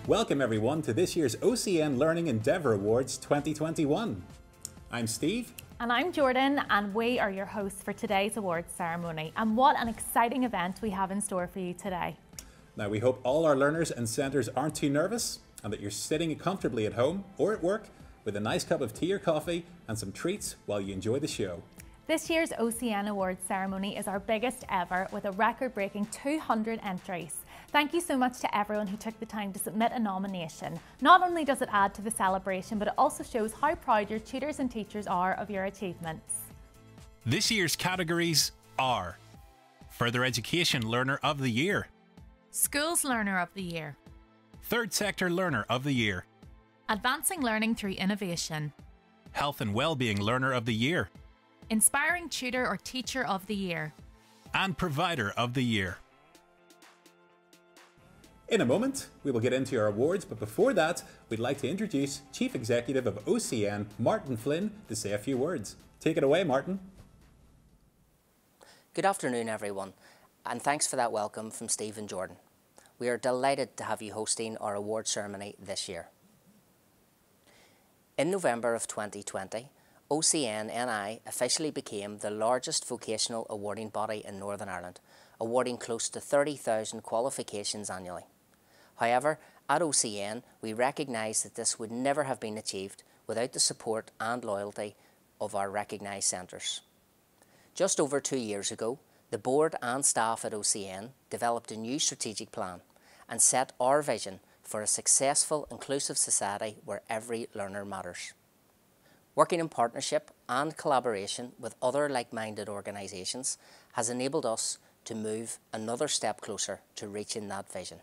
Welcome everyone to this year's OCN Learning Endeavour Awards 2021. I'm Steve. And I'm Jordan, and we are your hosts for today's awards ceremony. And what an exciting event we have in store for you today. Now we hope all our learners and centres aren't too nervous and that you're sitting comfortably at home or at work with a nice cup of tea or coffee and some treats while you enjoy the show. This year's OCN Awards ceremony is our biggest ever with a record-breaking 200 entries. Thank you so much to everyone who took the time to submit a nomination. Not only does it add to the celebration, but it also shows how proud your tutors and teachers are of your achievements. This year's categories are Further Education Learner of the Year, Schools Learner of the Year, Third Sector Learner of the Year, Advancing Learning Through Innovation, Health and Wellbeing Learner of the Year, Inspiring Tutor or Teacher of the Year, and Provider of the Year. In a moment, we will get into our awards, but before that, we'd like to introduce Chief Executive of OCN, Martin Flynn, to say a few words. Take it away, Martin. Good afternoon, everyone, and thanks for that welcome from Steve and Jordan. We are delighted to have you hosting our award ceremony this year. In November of 2020, OCN NI officially became the largest vocational awarding body in Northern Ireland, awarding close to 30,000 qualifications annually. However, at OCN, we recognise that this would never have been achieved without the support and loyalty of our recognised centres. Just over 2 years ago, the board and staff at OCN developed a new strategic plan and set our vision for a successful, inclusive society where every learner matters. Working in partnership and collaboration with other like-minded organisations has enabled us to move another step closer to reaching that vision.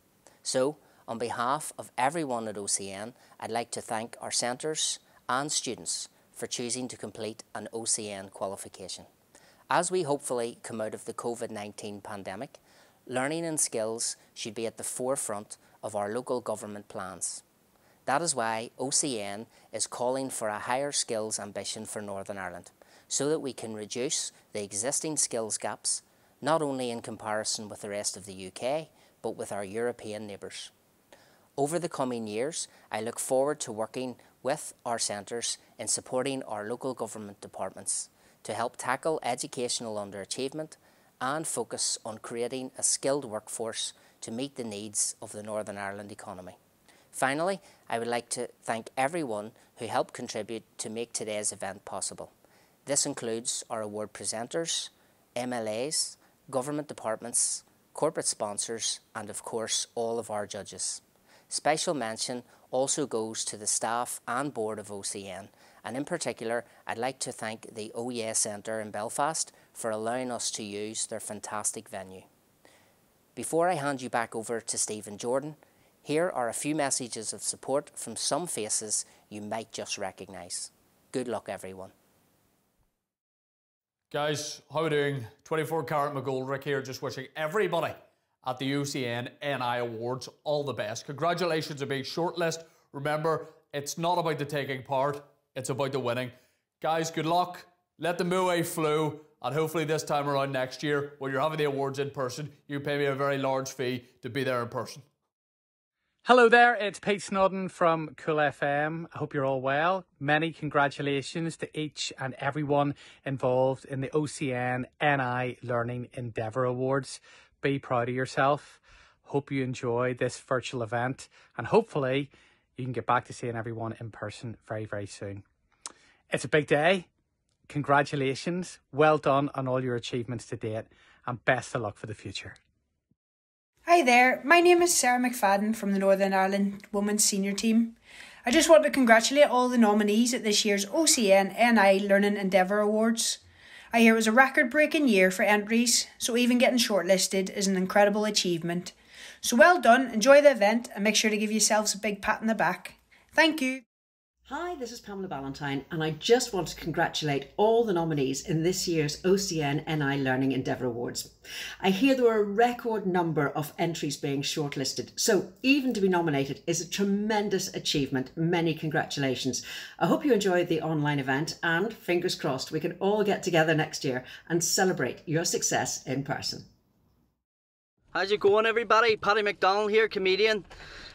So, on behalf of everyone at OCN, I'd like to thank our centres and students for choosing to complete an OCN qualification. As we hopefully come out of the COVID-19 pandemic, learning and skills should be at the forefront of our local government plans. That is why OCN is calling for a higher skills ambition for Northern Ireland, so that we can reduce the existing skills gaps, not only in comparison with the rest of the UK, but with our European neighbours. Over the coming years, I look forward to working with our centres in supporting our local government departments to help tackle educational underachievement and focus on creating a skilled workforce to meet the needs of the Northern Ireland economy. Finally, I would like to thank everyone who helped contribute to make today's event possible. This includes our award presenters, MLAs, government departments, corporate sponsors, and of course all of our judges. Special mention also goes to the staff and board of OCN, and in particular I'd like to thank the OEA Centre in Belfast for allowing us to use their fantastic venue. Before I hand you back over to Steve and Jordan, here are a few messages of support from some faces you might just recognise. Good luck, everyone. Guys, how are we doing? 24 Carat McGoldrick here, just wishing everybody at the OCN NI Awards all the best. Congratulations on being shortlisted. Remember, it's not about the taking part, it's about the winning. Guys, good luck. Let the moe flow, and hopefully this time around next year, when you're having the awards in person, you pay me a very large fee to be there in person. Hello there, it's Pete Snodden from Cool FM. I hope you're all well. Many congratulations to each and everyone involved in the OCN NI Learning Endeavour Awards. Be proud of yourself. Hope you enjoy this virtual event, and hopefully you can get back to seeing everyone in person very, very soon. It's a big day. Congratulations. Well done on all your achievements to date, and best of luck for the future. Hi there, my name is Sarah McFadden from the Northern Ireland Women's Senior Team. I just want to congratulate all the nominees at this year's OCN NI Learning Endeavour Awards. I hear it was a record-breaking year for entries, so even getting shortlisted is an incredible achievement. So well done, enjoy the event, and make sure to give yourselves a big pat on the back. Thank you. Hi, this is Pamela Ballantyne, and I just want to congratulate all the nominees in this year's OCN NI Learning Endeavour Awards. I hear there were a record number of entries being shortlisted, so even to be nominated is a tremendous achievement. Many congratulations. I hope you enjoyed the online event, and fingers crossed we can all get together next year and celebrate your success in person. How's it going, everybody? Paddy McDonald here, comedian.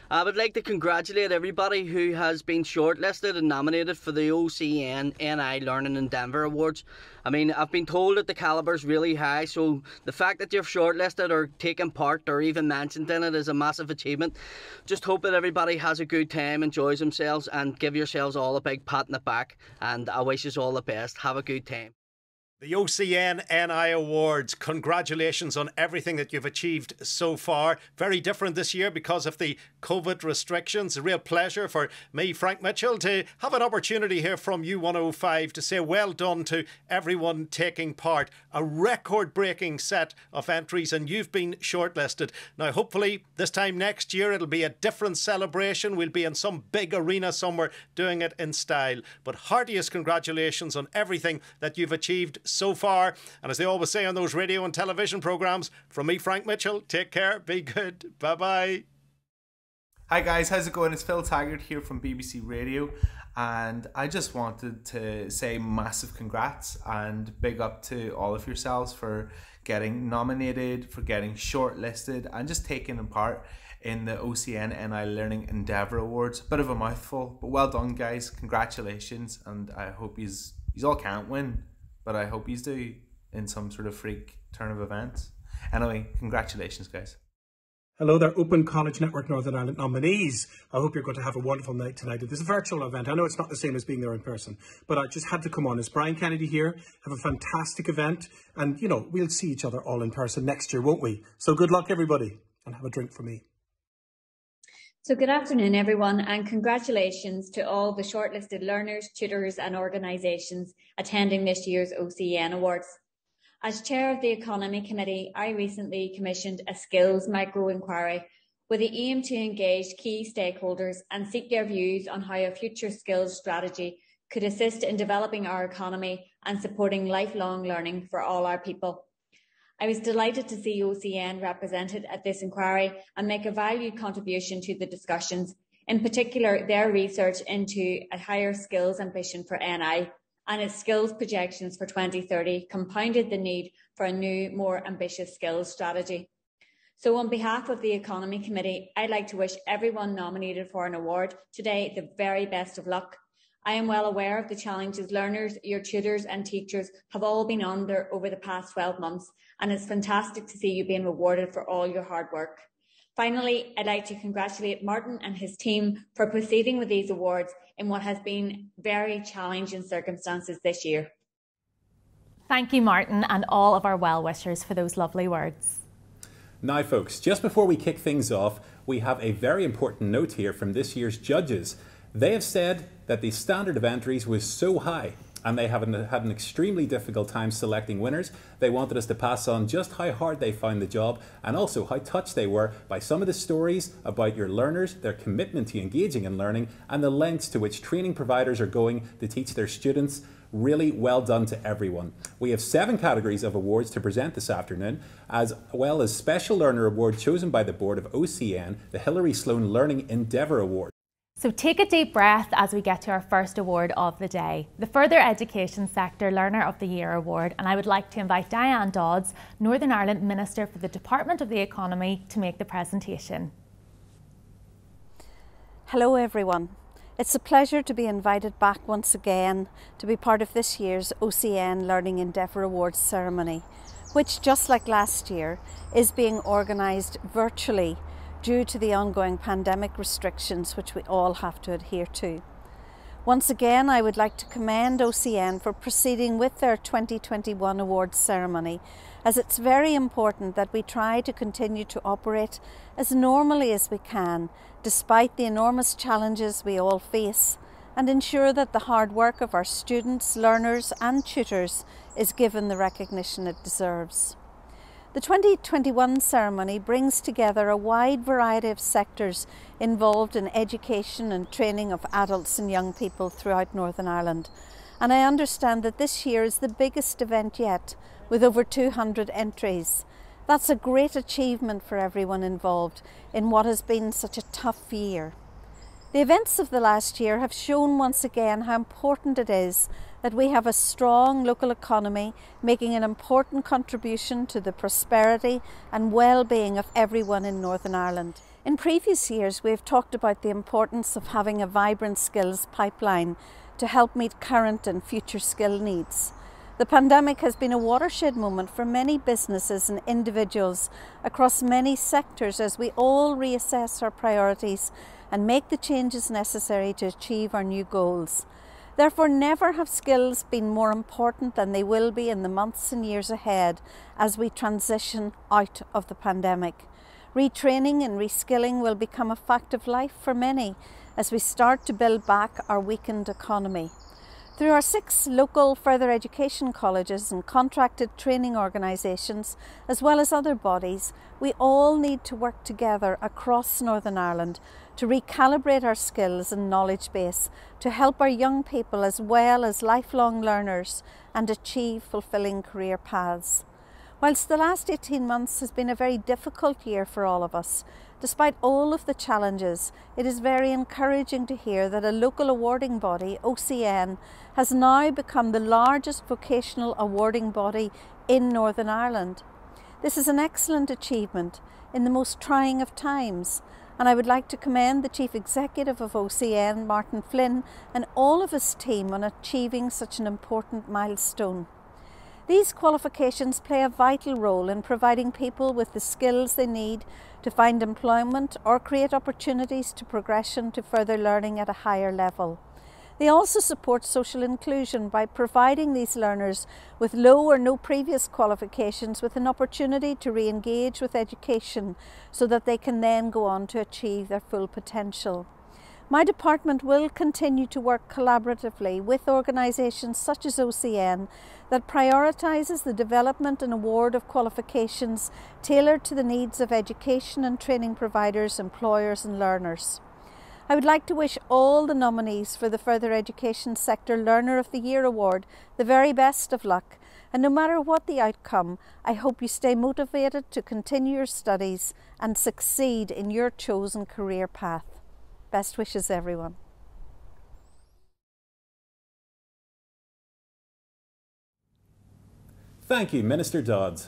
I would like to congratulate everybody who has been shortlisted and nominated for the OCN NI Learning Endeavour Awards. I mean, I've been told that the calibre is really high, so the fact that you're shortlisted or taken part or even mentioned in it is a massive achievement. Just hope that everybody has a good time, enjoys themselves, and give yourselves all a big pat in the back. And I wish you all the best. Have a good time. The OCN NI Awards, congratulations on everything that you've achieved so far. Very different this year because of the COVID restrictions. A real pleasure for me, Frank Mitchell, to have an opportunity here from U105 to say well done to everyone taking part. A record-breaking set of entries, and you've been shortlisted. Now, hopefully, this time next year, it'll be a different celebration. We'll be in some big arena somewhere doing it in style. But heartiest congratulations on everything that you've achieved so far. And as they always say on those radio and television programmes, from me, Frank Mitchell, take care, be good, bye-bye. Hi guys, how's it going? It's Phil Taggart here from BBC Radio, and I just wanted to say massive congrats and big up to all of yourselves for getting nominated, for getting shortlisted, and just taking part in the OCN NI Learning Endeavour Awards. Bit of a mouthful, but well done guys, congratulations, and I hope yous all can't win, but I hope yous do in some sort of freak turn of events. Anyway, congratulations guys. Hello there, Open College Network Northern Ireland nominees. I hope you're going to have a wonderful night tonight. It is a virtual event. I know it's not the same as being there in person, but I just had to come on. It's Brian Kennedy here. Have a fantastic event. And, you know, we'll see each other all in person next year, won't we? So good luck, everybody. And have a drink for me. So good afternoon, everyone, and congratulations to all the shortlisted learners, tutors and organisations attending this year's OCN Awards. As Chair of the Economy Committee, I recently commissioned a skills micro-inquiry with the aim to engage key stakeholders and seek their views on how a future skills strategy could assist in developing our economy and supporting lifelong learning for all our people. I was delighted to see OCN represented at this inquiry and make a valued contribution to the discussions, in particular their research into a higher skills ambition for NI and its skills projections for 2030 compounded the need for a new, more ambitious skills strategy. So on behalf of the Economy Committee, I'd like to wish everyone nominated for an award today the very best of luck. I am well aware of the challenges learners, your tutors and teachers have all been under over the past 12 months, and it's fantastic to see you being rewarded for all your hard work. Finally, I'd like to congratulate Martin and his team for proceeding with these awards in what has been very challenging circumstances this year. Thank you, Martin, and all of our well-wishers for those lovely words. Now, folks, just before we kick things off, we have a very important note here from this year's judges. They have said that the standard of entries was so high and they have had an extremely difficult time selecting winners. They wanted us to pass on just how hard they found the job and also how touched they were by some of the stories about your learners, their commitment to engaging in learning, and the lengths to which training providers are going to teach their students. Really well done to everyone. We have 7 categories of awards to present this afternoon, as well as Special Learner Award chosen by the board of OCN, the Hilary Sloan Learning Endeavour Award. So take a deep breath as we get to our first award of the day, the Further Education Sector Learner of the Year Award, and I would like to invite Diane Dodds, Northern Ireland Minister for the Department of the Economy, to make the presentation. Hello everyone. It's a pleasure to be invited back once again to be part of this year's OCN Learning Endeavour Awards ceremony, which, just like last year, is being organised virtually due to the ongoing pandemic restrictions which we all have to adhere to. Once again, I would like to commend OCN for proceeding with their 2021 awards ceremony, as it's very important that we try to continue to operate as normally as we can, despite the enormous challenges we all face, and ensure that the hard work of our students, learners and tutors is given the recognition it deserves. The 2021 ceremony brings together a wide variety of sectors involved in education and training of adults and young people throughout Northern Ireland. And I understand that this year is the biggest event yet, with over 200 entries. That's a great achievement for everyone involved in what has been such a tough year. The events of the last year have shown once again how important it is that we have a strong local economy making an important contribution to the prosperity and well-being of everyone in Northern Ireland. In previous years, we have talked about the importance of having a vibrant skills pipeline to help meet current and future skill needs. The pandemic has been a watershed moment for many businesses and individuals across many sectors as we all reassess our priorities and make the changes necessary to achieve our new goals. Therefore, never have skills been more important than they will be in the months and years ahead as we transition out of the pandemic. Retraining and reskilling will become a fact of life for many as we start to build back our weakened economy. Through our 6 local further education colleges and contracted training organisations, as well as other bodies, we all need to work together across Northern Ireland to recalibrate our skills and knowledge base to help our young people as well as lifelong learners and achieve fulfilling career paths. Whilst the last 18 months has been a very difficult year for all of us, despite all of the challenges, it is very encouraging to hear that a local awarding body, OCN, has now become the largest vocational awarding body in Northern Ireland. This is an excellent achievement in the most trying of times, and I would like to commend the Chief Executive of OCN, Martin Flynn, and all of his team on achieving such an important milestone. These qualifications play a vital role in providing people with the skills they need to find employment or create opportunities to progression to further learning at a higher level. They also support social inclusion by providing these learners with low or no previous qualifications with an opportunity to re-engage with education so that they can then go on to achieve their full potential. My department will continue to work collaboratively with organisations such as OCN that prioritises the development and award of qualifications tailored to the needs of education and training providers, employers and learners. I would like to wish all the nominees for the Further Education Sector Learner of the Year Award the very best of luck, and no matter what the outcome, I hope you stay motivated to continue your studies and succeed in your chosen career path. Best wishes, everyone. Thank you, Minister Dodds.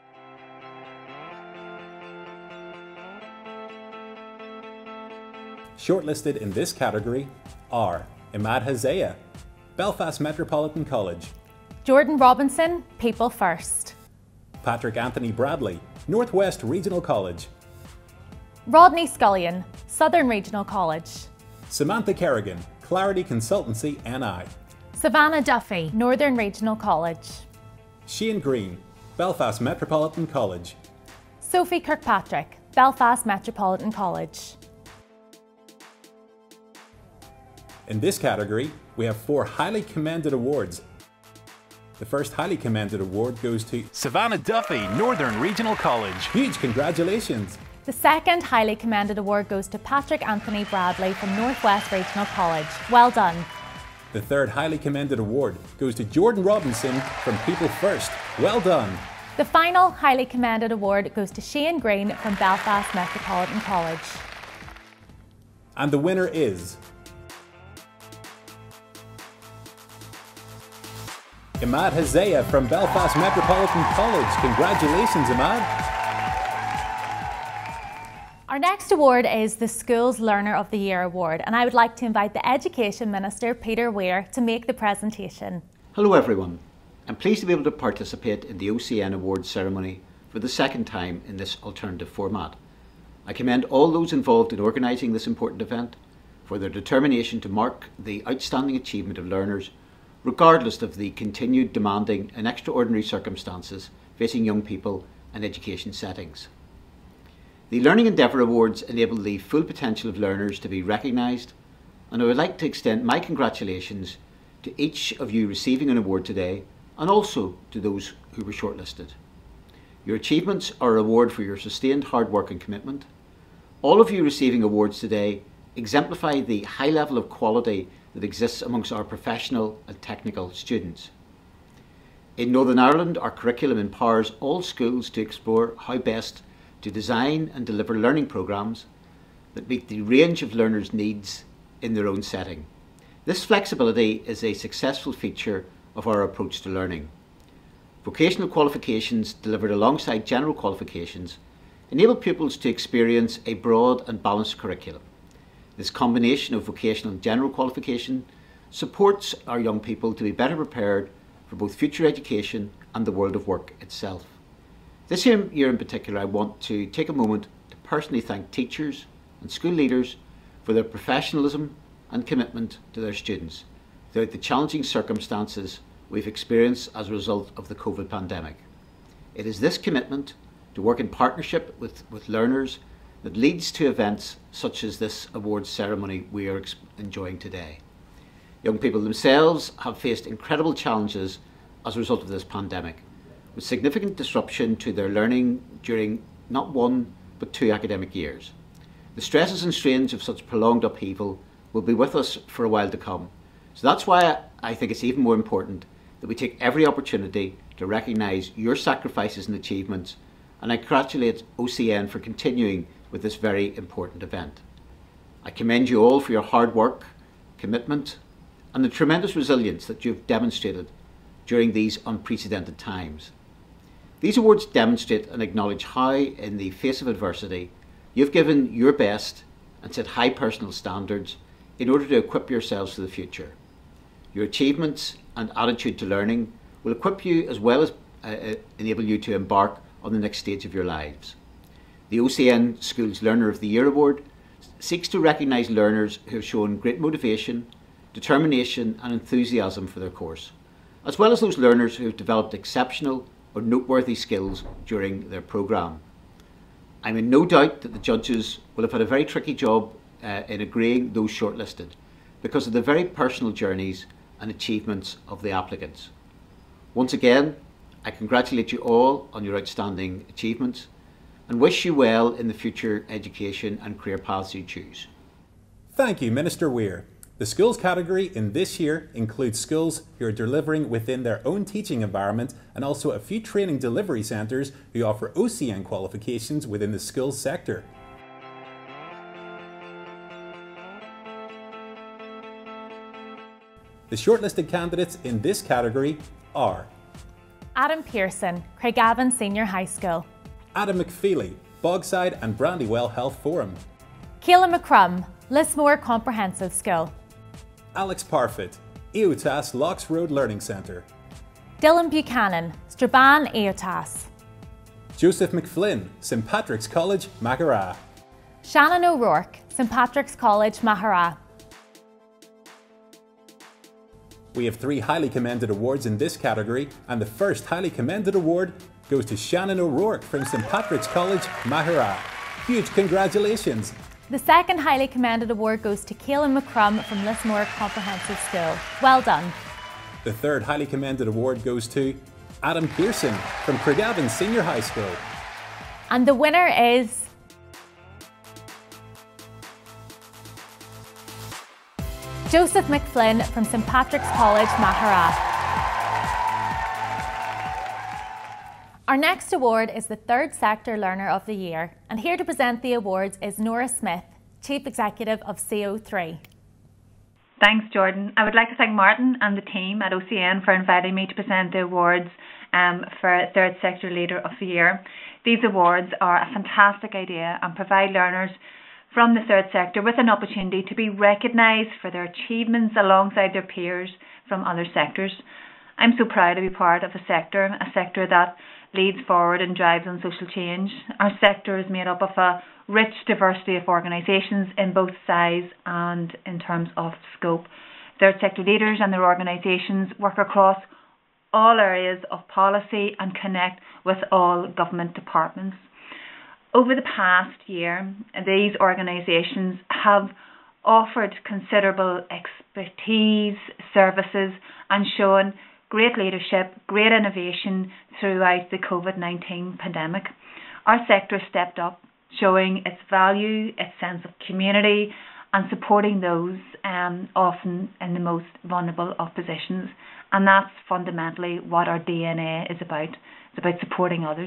Shortlisted in this category are Imad Hazea, Belfast Metropolitan College; Jordan Robinson, People First; Patrick Anthony Bradley, Northwest Regional College; Rodney Scullion, Southern Regional College; Samantha Kerrigan, Clarity Consultancy NI; Savannah Duffy, Northern Regional College; Shane Green, Belfast Metropolitan College; Sophie Kirkpatrick, Belfast Metropolitan College. In this category, we have 4 highly commended awards. The first highly commended award goes to Savannah Duffy, Northern Regional College. Huge congratulations! The second highly commended award goes to Patrick Anthony Bradley from Northwest Regional College. Well done. The third highly commended award goes to Jordan Robinson from People First. Well done. The final highly commended award goes to Shane Green from Belfast Metropolitan College. And the winner is Imad Hazea from Belfast Metropolitan College. Congratulations, Imad. Our next award is the Schools Learner of the Year Award, and I would like to invite the Education Minister, Peter Weir, to make the presentation. Hello everyone. I'm pleased to be able to participate in the OCN Awards ceremony for the second time in this alternative format. I commend all those involved in organising this important event for their determination to mark the outstanding achievement of learners, regardless of the continued demanding and extraordinary circumstances facing young people and education settings. The Learning Endeavour Awards enable the full potential of learners to be recognised, and I would like to extend my congratulations to each of you receiving an award today, and also to those who were shortlisted. Your achievements are a reward for your sustained hard work and commitment. All of you receiving awards today exemplify the high level of quality that exists amongst our professional and technical students. In Northern Ireland, our curriculum empowers all schools to explore how best to design and deliver learning programmes that meet the range of learners' needs in their own setting. This flexibility is a successful feature of our approach to learning. Vocational qualifications delivered alongside general qualifications enable pupils to experience a broad and balanced curriculum. This combination of vocational and general qualification supports our young people to be better prepared for both future education and the world of work itself. This year in particular, I want to take a moment to personally thank teachers and school leaders for their professionalism and commitment to their students throughout the challenging circumstances we've experienced as a result of the COVID pandemic. It is this commitment to work in partnership with learners that leads to events such as this awards ceremony we are enjoying today. Young people themselves have faced incredible challenges as a result of this pandemic, with significant disruption to their learning during not one but 2 academic years. The stresses and strains of such prolonged upheaval will be with us for a while to come. So that's why I think it's even more important that we take every opportunity to recognise your sacrifices and achievements, and I congratulate OCN for continuing with this very important event. I commend you all for your hard work, commitment, and the tremendous resilience that you've demonstrated during these unprecedented times. These awards demonstrate and acknowledge how, in the face of adversity, you've given your best and set high personal standards in order to equip yourselves for the future. Your achievements and attitude to learning will equip you as well as enable you to embark on the next stage of your lives. The OCN Schools Learner of the Year Award seeks to recognise learners who have shown great motivation, determination and enthusiasm for their course, as well as those learners who have developed exceptional or noteworthy skills during their programme. I'm in no doubt that the judges will have had a very tricky job in agreeing those shortlisted because of the very personal journeys and achievements of the applicants. Once again, I congratulate you all on your outstanding achievements and wish you well in the future education and career paths you choose. Thank you, Minister Weir. The schools category in this year includes schools who are delivering within their own teaching environment and also a few training delivery centres who offer OCN qualifications within the schools sector. The shortlisted candidates in this category are Adam Pearson, Craigavon Senior High School. Adam McFeely, Bogside and Brandywell Health Forum. Keelan McCrum, Lismore Comprehensive School. Alex Parfit, EOTAS Locks Road Learning Centre. Dylan Buchanan, Strabane EOTAS. Joseph McFlynn, St Patrick's College, Maghera. Shannon O'Rourke, St Patrick's College, Maghera. We have 3 highly commended awards in this category, and the first highly commended award goes to Shannon O'Rourke from St Patrick's College, Maghera. Huge congratulations! The second highly commended award goes to Keelan McCrum from Lismore Comprehensive School. Well done. The third highly commended award goes to Adam Pearson from Craigavon Senior High School. And the winner is Joseph McFlynn from St Patrick's College, Maghera. Our next award is the Third Sector Learner of the Year, and here to present the awards is Nora Smith, Chief Executive of CO3. Thanks, Jordan. I would like to thank Martin and the team at OCN for inviting me to present the awards for Third Sector Leader of the Year. These awards are a fantastic idea and provide learners from the third sector with an opportunity to be recognised for their achievements alongside their peers from other sectors. I'm so proud to be part of a sector that leads forward and drives on social change. Our sector is made up of a rich diversity of organisations in both size and in terms of scope. Third sector leaders and their organisations work across all areas of policy and connect with all government departments. Over the past year, these organisations have offered considerable expertise, services and shown great leadership, great innovation throughout the COVID-19 pandemic. Our sector stepped up, showing its value, its sense of community and supporting those often in the most vulnerable of positions. And that's fundamentally what our DNA is about. It's about supporting others.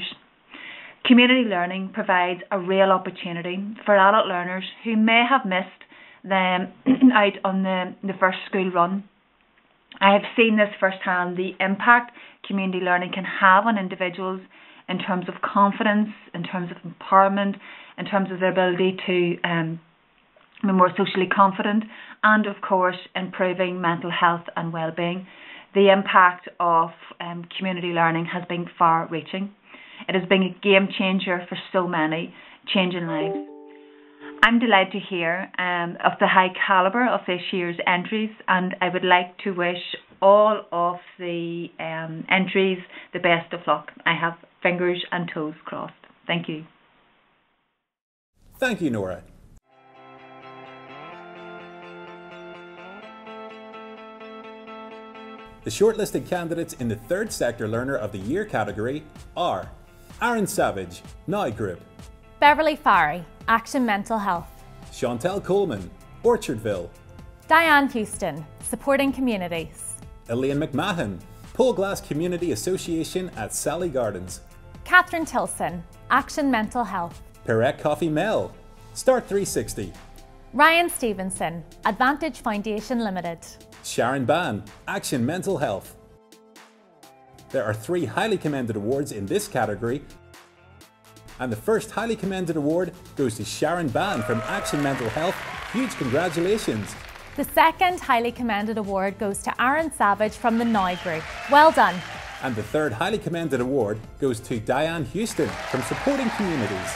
Community learning provides a real opportunity for adult learners who may have missed them out on the first school run. I have seen this firsthand, the impact community learning can have on individuals in terms of confidence, in terms of empowerment, in terms of their ability to be more socially confident, and of course improving mental health and well-being. The impact of community learning has been far-reaching. It has been a game changer for so many, changing lives. I'm delighted to hear of the high calibre of this year's entries, and I would like to wish all of the entries the best of luck. I have fingers and toes crossed. Thank you. Thank you, Nora. The shortlisted candidates in the Third Sector Learner of the Year category are Aaron Savage, Now Group; Beverly Farry, Action Mental Health; Chantel Coleman, Orchardville; Diane Houston, Supporting Communities; Elaine McMahon, Poleglass Community Association at Sally Gardens; Catherine Tilson, Action Mental Health; Perrette Coffee Mel, Start 360; Ryan Stevenson, Advantage Foundation Limited; Sharon Ban, Action Mental Health. There are 3 highly commended awards in this category, and the first highly commended award goes to Sharon Ban from Action Mental Health. Huge congratulations. The second highly commended award goes to Aaron Savage from the Now Group. Well done. And the third highly commended award goes to Diane Houston from Supporting Communities.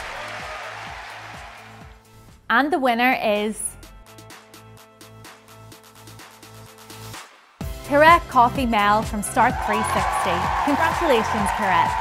And the winner is Perrette Coffee Mel from Start 360. Congratulations, Perrette.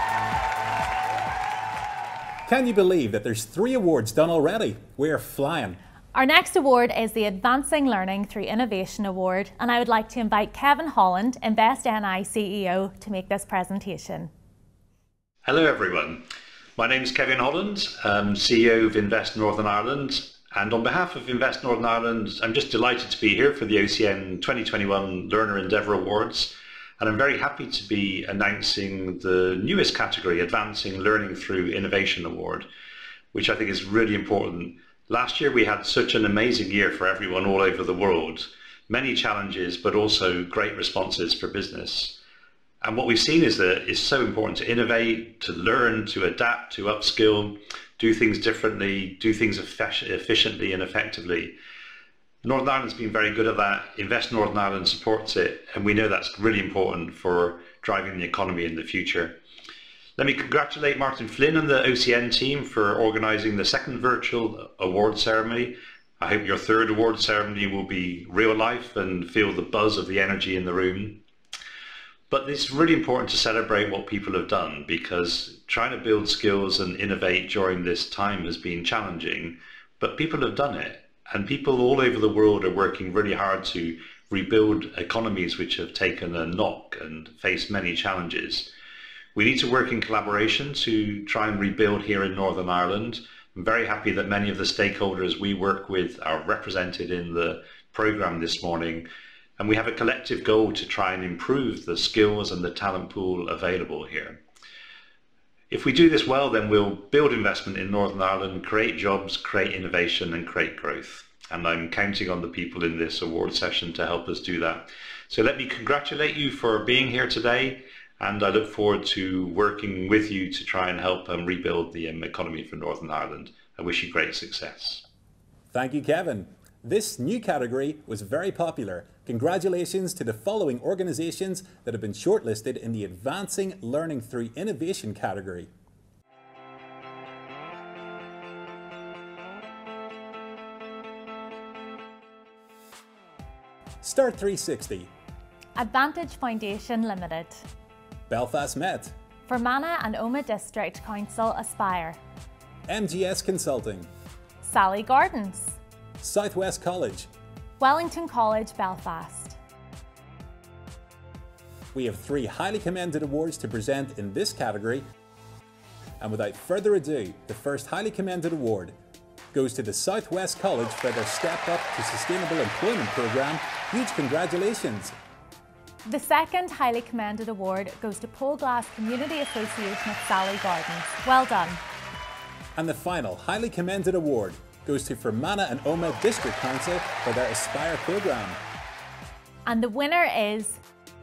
Can you believe that there's 3 awards done already? We're flying. Our next award is the Advancing Learning Through Innovation Award, and I would like to invite Kevin Holland, Invest.NI CEO, to make this presentation. Hello everyone, my name is Kevin Holland, CEO of Invest Northern Ireland, and on behalf of Invest Northern Ireland, I'm just delighted to be here for the OCN 2021 Learner Endeavour Awards, and I'm very happy to be announcing the newest category, Advancing Learning Through Innovation Award, which I think is really important. Last year we had such an amazing year for everyone all over the world. Many challenges, but also great responses for business. And what we've seen is that it's so important to innovate, to learn, to adapt, to upskill, do things differently, do things efficiently and effectively. Northern Ireland's been very good at that. Invest Northern Ireland supports it, and we know that's really important for driving the economy in the future. Let me congratulate Martin Flynn and the OCN team for organising the second virtual award ceremony. I hope your third award ceremony will be real life and feel the buzz of the energy in the room. But it's really important to celebrate what people have done, because trying to build skills and innovate during this time has been challenging, but people have done it. And people all over the world are working really hard to rebuild economies which have taken a knock and faced many challenges. We need to work in collaboration to try and rebuild here in Northern Ireland. I'm very happy that many of the stakeholders we work with are represented in the programme this morning, and we have a collective goal to try and improve the skills and the talent pool available here. If we do this well, then we'll build investment in Northern Ireland, create jobs, create innovation and create growth. And I'm counting on the people in this award session to help us do that. So let me congratulate you for being here today, and I look forward to working with you to try and help rebuild the economy for Northern Ireland. I wish you great success. Thank you, Kevin. This new category was very popular. Congratulations to the following organisations that have been shortlisted in the Advancing Learning Through Innovation category. Start 360. Advantage Foundation Limited. Belfast Met. Fermanagh and Omagh District Council Aspire. MGS Consulting. Sally Gardens. Southwest College. Wellington College, Belfast. We have 3 highly commended awards to present in this category, and without further ado, the first highly commended award goes to the Southwest College for their Step Up to Sustainable Employment programme. Huge congratulations. The second highly commended award goes to Poleglass Community Association of Sally Gardens. Well done. And the final highly commended award goes to Fermanagh and Omagh District Council for their Aspire programme. And the winner is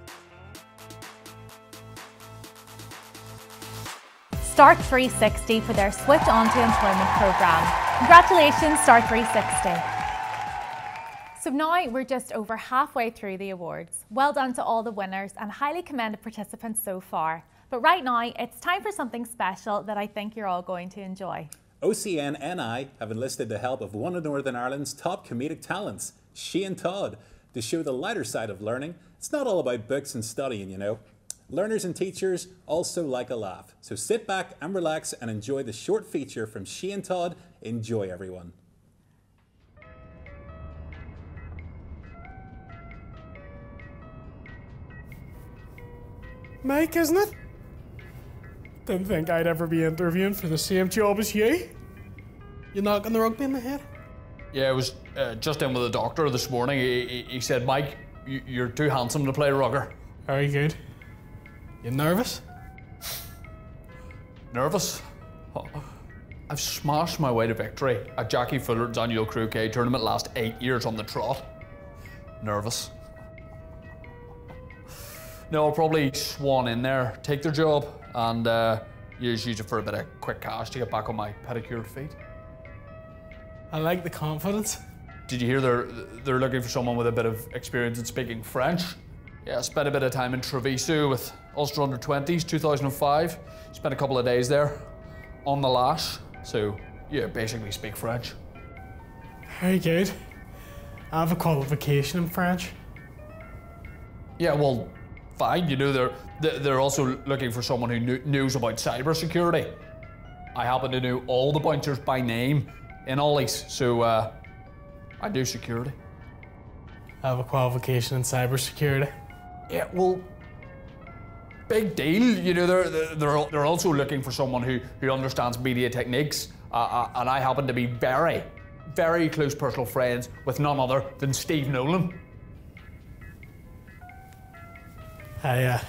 Start 360 for their Switch On to Employment programme. Congratulations, Start 360. So now we're just over halfway through the awards. Well done to all the winners and highly commended participants so far. But right now, it's time for something special that I think you're all going to enjoy. OCN NI have enlisted the help of one of Northern Ireland's top comedic talents, Shane Todd, to show the lighter side of learning. It's not all about books and studying, you know. Learners and teachers also like a laugh. So sit back and relax and enjoy the short feature from Shane Todd. Enjoy, everyone. Mike, isn't it? Didn't think I'd ever be interviewing for the same job as you. You knocking the rugby in the head? Yeah, I was just in with the doctor this morning. He said, Mike, you're too handsome to play rugger. Very good. You nervous? Nervous? I've smashed my way to victory at Jackie Fullerton's annual croquet tournament last 8 years on the trot. Nervous? No, I'll probably swan in there, take their job, and use it for a bit of quick cash to get back on my pedicured feet. I like the confidence. Did you hear they're looking for someone with a bit of experience in speaking French? Yeah, I spent a bit of time in Treviso with Ulster Under-20s, 2005. Spent a couple of days there on the lash. So, yeah, basically speak French. Very good. I have a qualification in French. Yeah, well, fine. You know, they're also looking for someone who knows about cybersecurity. I happen to know all the bouncers by name in Ollie's, so I do security. I have a qualification in cybersecurity. Yeah, well, big deal. You know, they're also looking for someone who understands media techniques, and I happen to be very, very close personal friends with none other than Steve Nolan. I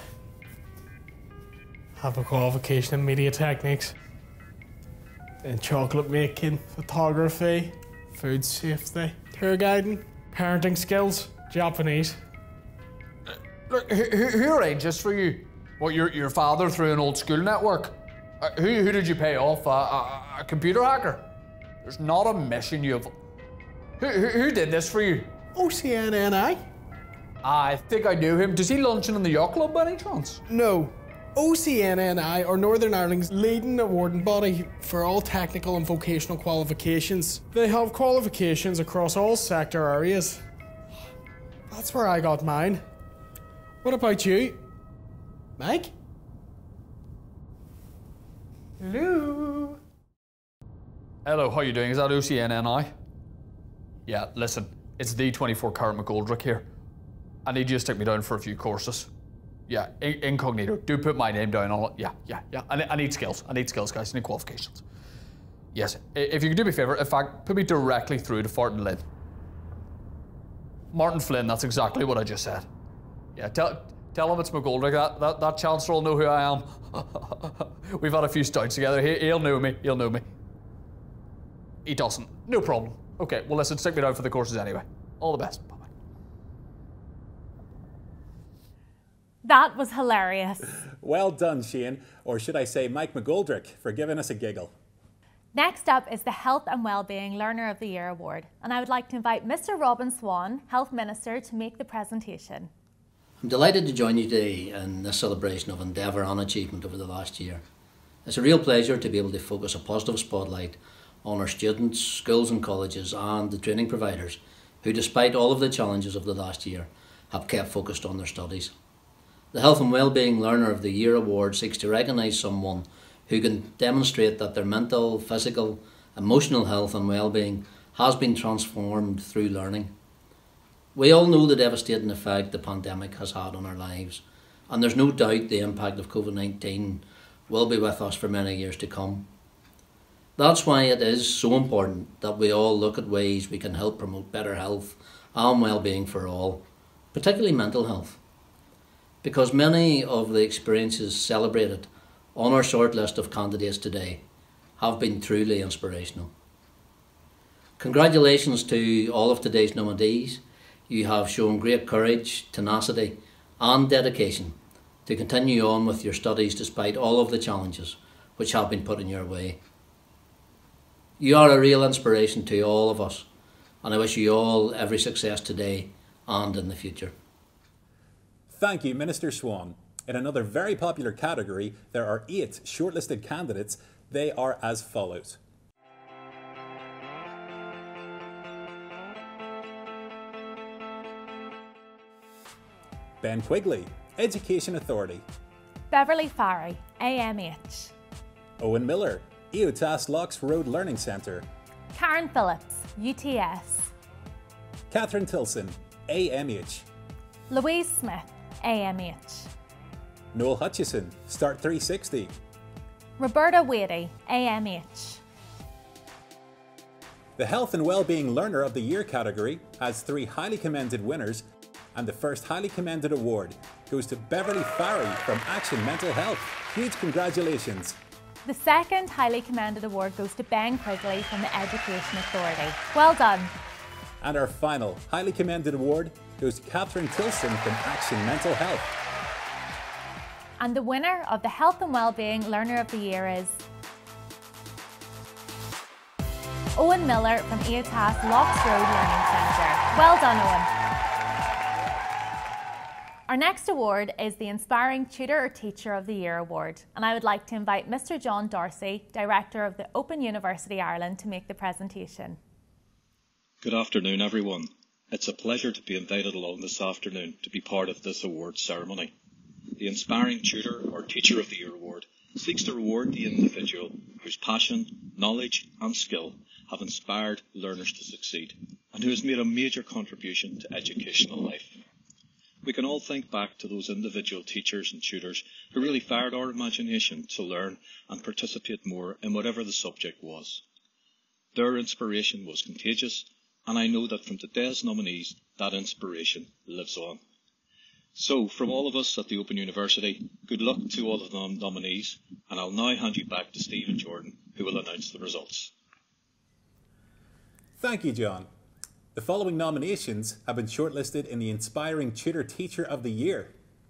have a qualification in media techniques, in chocolate making, photography, food safety, tour guiding, parenting skills, Japanese. Look, who arranged this for you? What, your father through an old school network? Who did you pay off? A computer hacker? There's not a mission you've... Who did this for you? OCN NI. I think I knew him. Does he luncheon in the yacht club by any chance? No. OCN NI are Northern Ireland's leading awarding body for all technical and vocational qualifications. They have qualifications across all sector areas. That's where I got mine. What about you? Mike? Hello? Hello, how you doing? Is that OCN NI? Yeah, listen, it's the 24 karat McGoldrick here. I need you to stick me down for a few courses. Yeah, incognito. Do put my name down on it. Yeah. I need skills. I need skills, guys. I need qualifications. Yes, if you could do me a favour, in fact, put me directly through to Martin Lynn. Martin Flynn, that's exactly what I just said. Yeah, tell him it's McGoldrick. That Chancellor will know who I am. We've had a few stouts together. He'll know me. He'll know me. He doesn't. No problem. Okay, well listen, stick me down for the courses anyway. All the best. Bye-bye. That was hilarious. Well done, Shane, or should I say Mike McGoldrick, for giving us a giggle. Next up is the Health and Wellbeing Learner of the Year Award, and I would like to invite Mr. Robin Swan, Health Minister, to make the presentation. I'm delighted to join you today in this celebration of Endeavour and achievement over the last year. It's a real pleasure to be able to focus a positive spotlight on our students, schools and colleges and the training providers who, despite all of the challenges of the last year, have kept focused on their studies. The Health and Wellbeing Learner of the Year Award seeks to recognise someone who can demonstrate that their mental, physical, emotional health and well-being has been transformed through learning. We all know the devastating effect the pandemic has had on our lives, and there's no doubt the impact of COVID-19 will be with us for many years to come. That's why it is so important that we all look at ways we can help promote better health and well-being for all, particularly mental health. Because many of the experiences celebrated on our short list of candidates today have been truly inspirational. Congratulations to all of today's nominees. You have shown great courage, tenacity and dedication to continue on with your studies despite all of the challenges which have been put in your way. You are a real inspiration to all of us, and I wish you all every success today and in the future. Thank you, Minister Swan. In another very popular category, there are 8 shortlisted candidates. They are as follows. Ben Quigley, Education Authority. Beverly Farry, AMH. Owen Miller, Eotas Locks Road Learning Centre. Karen Phillips, UTS. Catherine Tilson, AMH. Louise Smith, AMH. Noel Hutchison, Start 360. Roberta Wadey, AMH. The Health and Wellbeing Learner of the Year category has 3 highly commended winners, and the first highly commended award goes to Beverly Farry from Action Mental Health. Huge congratulations. The second highly commended award goes to Ben Quigley from the Education Authority. Well done. And our final highly commended award goes to Catherine Tilson from Action Mental Health. And the winner of the Health and Wellbeing Learner of the Year is Owen Miller from Eotas Locks Road Learning Centre. Well done, Owen. Our next award is the Inspiring Tutor or Teacher of the Year award, and I would like to invite Mr. John Dorsey, Director of the Open University Ireland, to make the presentation. Good afternoon, everyone. It's a pleasure to be invited along this afternoon to be part of this awards ceremony. The Inspiring Tutor or Teacher of the Year award seeks to reward the individual whose passion, knowledge and skill have inspired learners to succeed and who has made a major contribution to educational life. We can all think back to those individual teachers and tutors who really fired our imagination to learn and participate more in whatever the subject was. Their inspiration was contagious, and I know that from today's nominees, that inspiration lives on. So, from all of us at the Open University, good luck to all of the nominees, and I'll now hand you back to Steve and Jordan, who will announce the results. Thank you, John. The following nominations have been shortlisted in the Inspiring Tutor Teacher of the Year.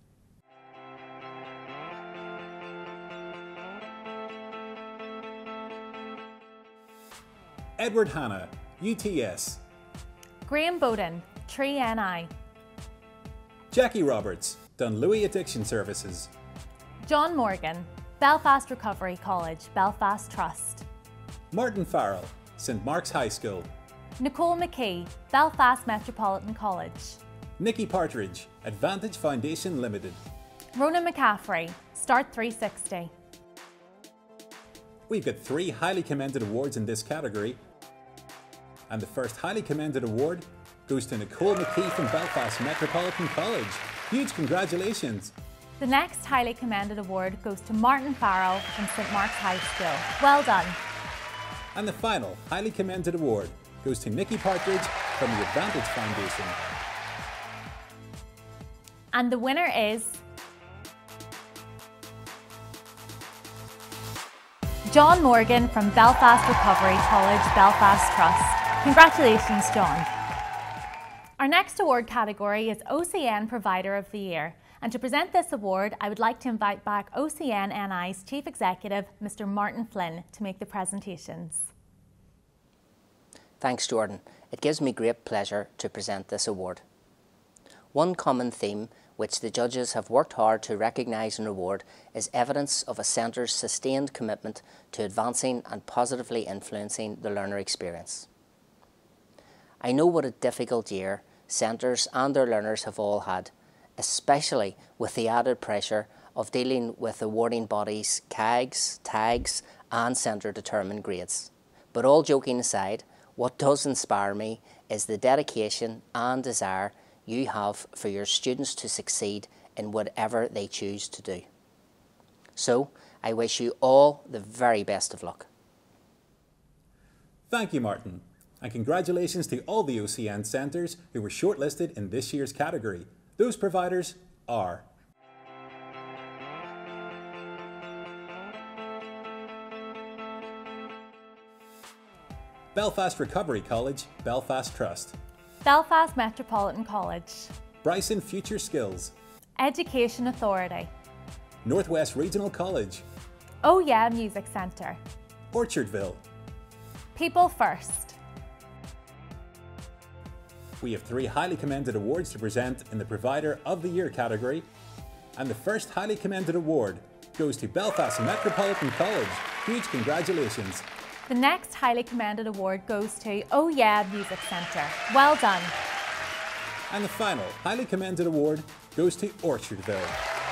Edward Hanna, UTS. Graham Bowden, Tree NI. Jackie Roberts, Dunlewy Addiction Services. John Morgan, Belfast Recovery College, Belfast Trust. Martin Farrell, St Mark's High School. Nicole McKee, Belfast Metropolitan College. Nikki Partridge, Advantage Foundation Limited. Rona McCaffrey, Start 360. We've got 3 highly commended awards in this category, and the first highly commended award goes to Nicole McKee from Belfast Metropolitan College. Huge congratulations. The next highly commended award goes to Martin Farrell from St Mark's High School. Well done. And the final highly commended award goes to Nikki Partridge from the Advantage Foundation. And the winner is John Morgan from Belfast Recovery College, Belfast Trust. Congratulations, John. Our next award category is OCN Provider of the Year. And to present this award, I would like to invite back OCN NI's Chief Executive, Mr. Martin Flynn, to make the presentations. Thanks, Jordan. It gives me great pleasure to present this award. One common theme which the judges have worked hard to recognise and reward is evidence of a centre's sustained commitment to advancing and positively influencing the learner experience. I know what a difficult year centres and their learners have all had, especially with the added pressure of dealing with awarding bodies' CAGs, tags and centre-determined grades. But all joking aside, what does inspire me is the dedication and desire you have for your students to succeed in whatever they choose to do. So, I wish you all the very best of luck. Thank you, Martin. And congratulations to all the OCN centres who were shortlisted in this year's category. Those providers are Belfast Recovery College, Belfast Trust. Belfast Metropolitan College. Bryson Future Skills. Education Authority. Northwest Regional College. Oh Yeah Music Centre. Orchardville. People First. We have 3 highly commended awards to present in the Provider of the Year category, and the first highly commended award goes to Belfast Metropolitan College. Huge congratulations. The next highly commended award goes to Oh Yeah Music Centre. Well done. And the final highly commended award goes to Orchardville.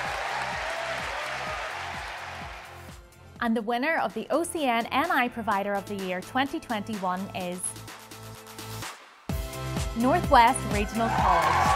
And the winner of the OCN NI Provider of the Year 2021 is Northwest Regional College.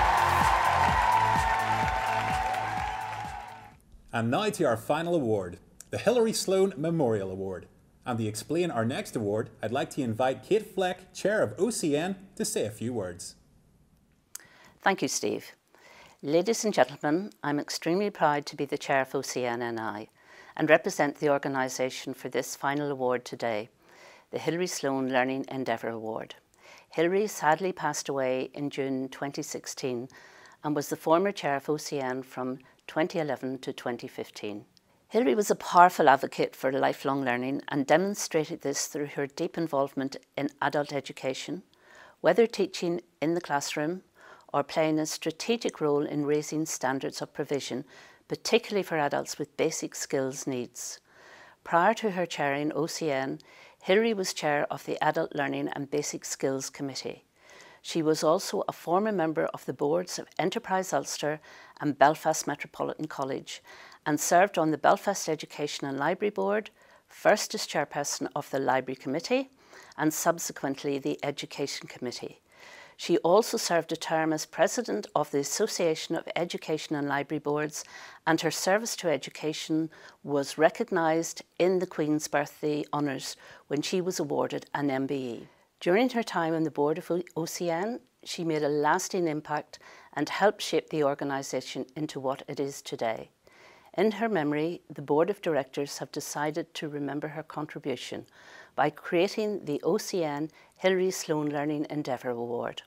And now to our final award, the Hilary Sloan Memorial Award. And to explain our next award, I'd like to invite Kate Fleck, Chair of OCN, to say a few words. Thank you, Steve. Ladies and gentlemen, I'm extremely proud to be the Chair of OCN NI and represent the organisation for this final award today, the Hilary Sloan Learning Endeavour Award. Hilary sadly passed away in June 2016 and was the former Chair of OCN from 2011 to 2015. Hilary was a powerful advocate for lifelong learning and demonstrated this through her deep involvement in adult education, whether teaching in the classroom or playing a strategic role in raising standards of provision, particularly for adults with basic skills needs. Prior to her chairing OCN, Hilary was chair of the Adult Learning and Basic Skills Committee. She was also a former member of the boards of Enterprise Ulster and Belfast Metropolitan College and served on the Belfast Education and Library Board, first as chairperson of the Library Committee and subsequently the Education Committee. She also served a term as president of the Association of Education and Library Boards, and her service to education was recognised in the Queen's Birthday Honours when she was awarded an MBE. During her time on the board of OCN, she made a lasting impact and helped shape the organisation into what it is today. In her memory, the Board of Directors have decided to remember her contribution by creating the OCN Hilary Sloan Learning Endeavour Award.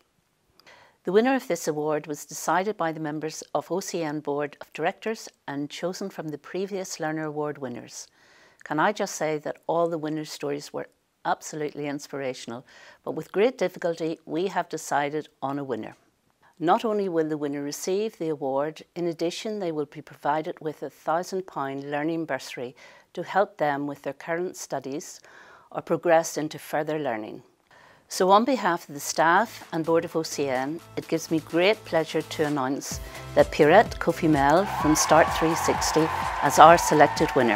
The winner of this award was decided by the members of OCN Board of Directors and chosen from the previous Learner Award winners. Can I just say that all the winners' stories were absolutely inspirational, but with great difficulty we have decided on a winner. Not only will the winner receive the award, in addition they will be provided with a £1,000 learning bursary to help them with their current studies or progress into further learning. So on behalf of the staff and board of OCN, it gives me great pleasure to announce that Pierrette Kofi-Mel from Start 360 as our selected winner.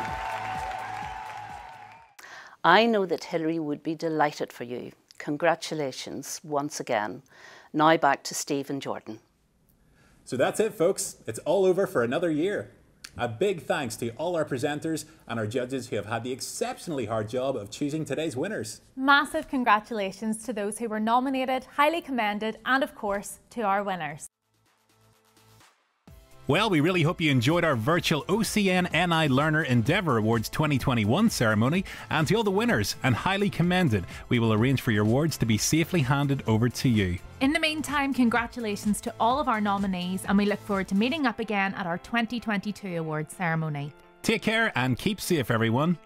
I know that Hilary would be delighted for you. Congratulations once again. Now back to Steve and Jordan. So that's it, folks. It's all over for another year. A big thanks to all our presenters and our judges who have had the exceptionally hard job of choosing today's winners. Massive congratulations to those who were nominated, highly commended, and of course, to our winners. Well, we really hope you enjoyed our virtual OCN NI Learner Endeavour Awards 2021 ceremony, and to all the winners and highly commended, we will arrange for your awards to be safely handed over to you. In the meantime, congratulations to all of our nominees, and we look forward to meeting up again at our 2022 awards ceremony. Take care and keep safe, everyone.